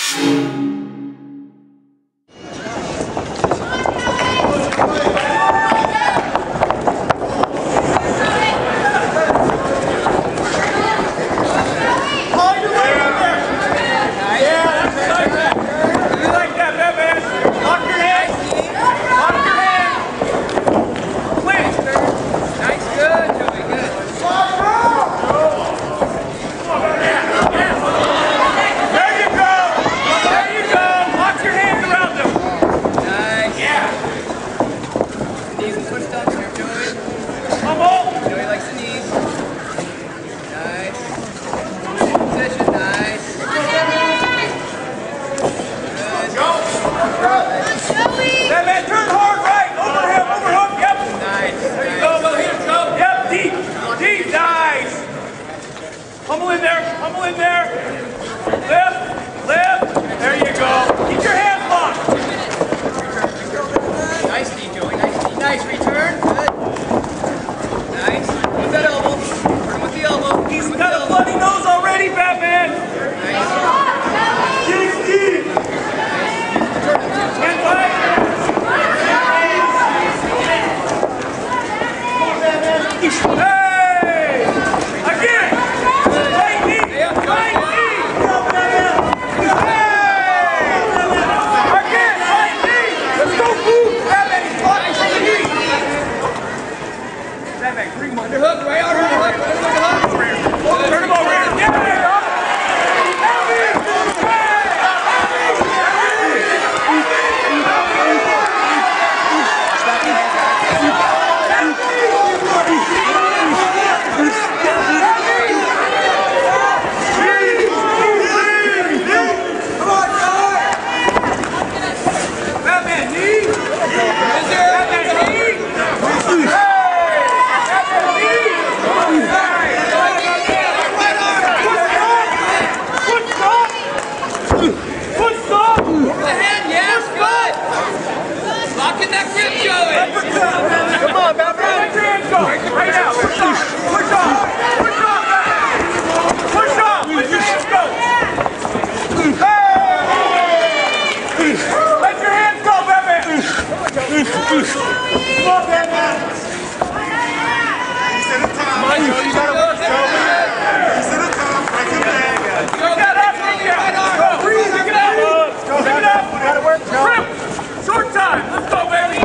Humble in there, humble in there. Lift, lift. There you go. Keep your hands locked. Nice knee, Joey. Nice knee. Nice return. Good. Nice. With that elbow. Put him with the elbow. He's got a bloody nose already, Batman. Nice. Get deep. Hands high. Hey! Again! Right knee! Right knee! Hey! Again! Right knee! Let's go, move! Batman, he's blocking from the knee! Batman, bring him Underhook, right out, underhook. Turn him over here. Yeah, there you go! Come on, Batman. Let your hands go. Right now. Push off. Push off. Push off, Batman. Push off. Let your hands go. Hey! Let your hands go, Batman. Come on, Batman. He's in the top. Come on, Joe. You gotta work, Joe. He's in the top. Right to back. Pick that up. Go. Breathe. Pick it up. Pick it up. Gotta work, Joe. Trip. Short time. Let's go, baby.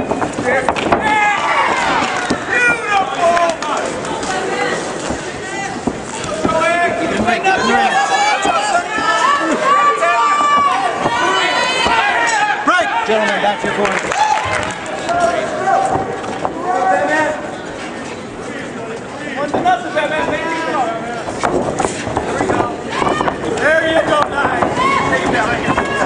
Gentlemen, back to your corner. One to nothing, Batman. There you go. Nice. Take him down.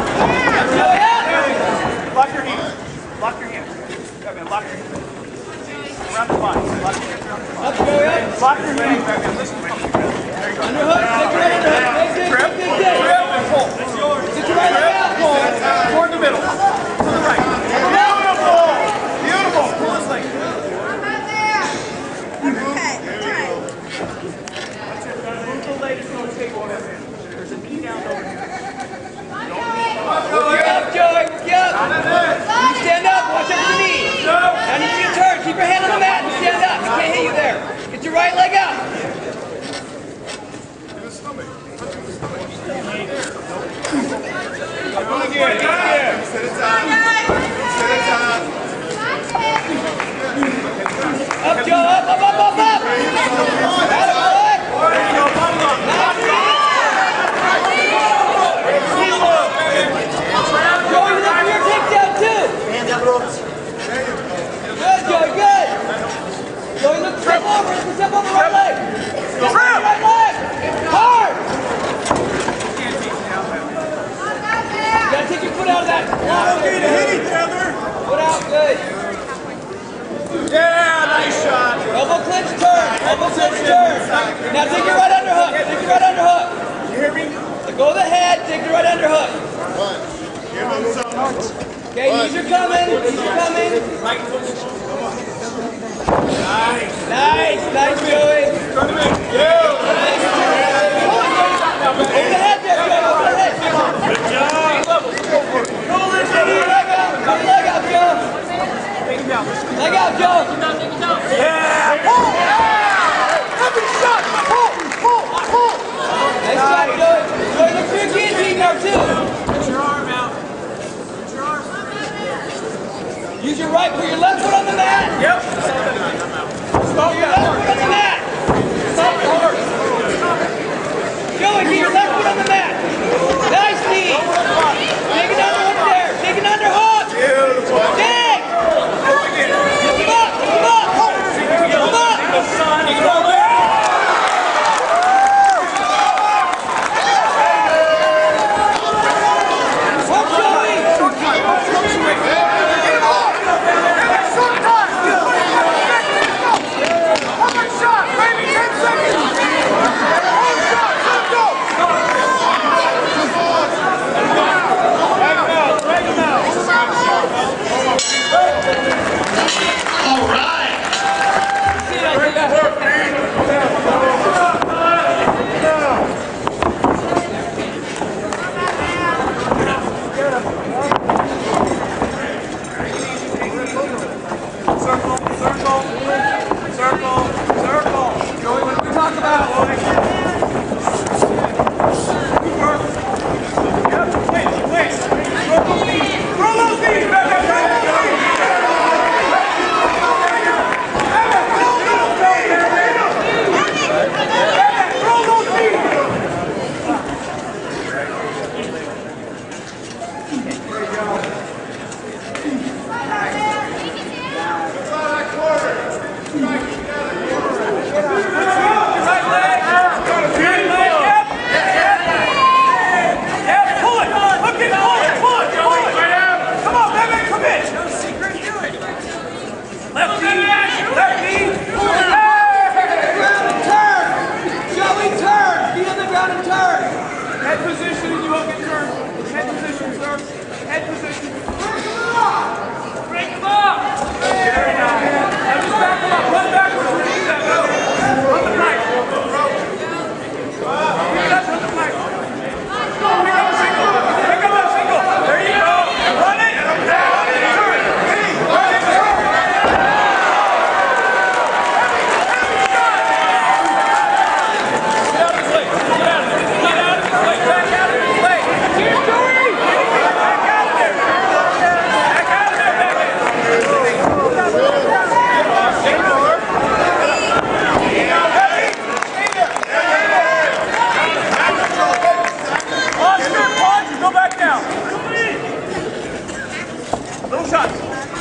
Lock your hands. Lock your hands. Batman, lock your hands. Around the body. Lock your hands around the body. Lock your hands, Batman. Listen to me. There you go. Underhook. Take your underhook. Trip. Trip and pull. Get your right leg out. Pull. Toward the middle. To the right. Beautiful. Beautiful. Pull his leg. Move the leg to the table, Batman. There's a knee down over here. Get up, Joey. Get up. You stand up. Watch out for the knee. Now you need to turn. Keep your hand on the mat and stand up. He can't hit you there. Get your right leg out. Set it down. Set it down. Up, Joe. Up, up, up, up, up. Got it, boy. Joey, look for your takedown, too. Hands up, ropes. Good, Joey, good. Joey, look, step over. Step over right leg. Step over right leg. Hard. You gotta take your foot out of that. Okay to hit each other. Foot out, good. Yeah, nice shot. Elbow clinch, turn. Elbow clinch, turn. Now take your right underhook. Take your right underhook. You hear me? So go to the head, take your right underhook. Give him some. Okay, knees are coming. Knees are coming. Right foot. Nice. Nice, nice, Joey. Turn him in. Nice. Over the head there, Joey. Over the head. Good job.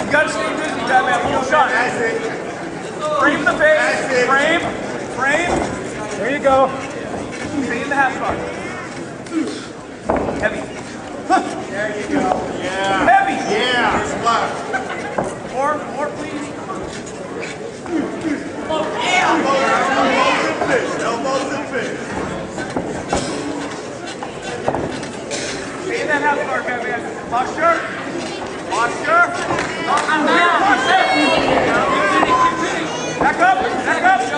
You gotta stay busy, Batman. Little shot. Frame the face. Frame. There you go. Stay in the half guard. Heavy. There you go. Yeah. Heavy. Yeah. Left. More, please. Elbows and fish. Stay in that half guard, Batman. Posture. Back up.